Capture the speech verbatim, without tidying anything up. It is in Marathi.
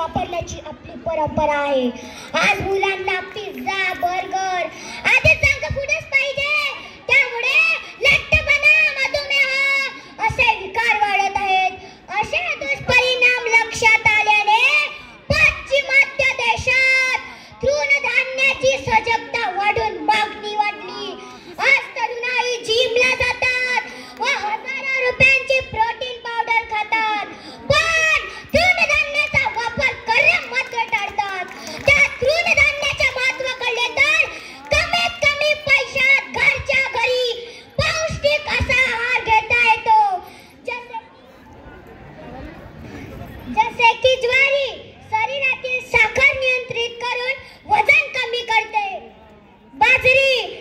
वापरण्याची आपली परंपरा आहे. आज मुलांना पिझ्झा, बर्गर आदी जंक फूडच पाहिजे. त्यामुळे लठ्ठपणा, मधुमेह असे विकार वाढत आहेत. असे दुष्परिणाम लक्षात आल्याने पाश्चिमात्य देशात तृणधान्याची सजगता वाढून मागणी वाढली. आज तरुणाई जिमला जातात व हजारो रुपयांची प्रोटीन पावडर खातात, पण तृणधान्याचा वापर करणे मात्र टाळतात. त्या तृणधान्याचे महत्त्व कळले तर कमीत कमी पैशात घरच्या घरी पौष्टिक असा आहार घेता येतो. जसे जसे की ज्वारी शरीरातील साखर नियंत्रित करून वजन कमी करते. बाजरी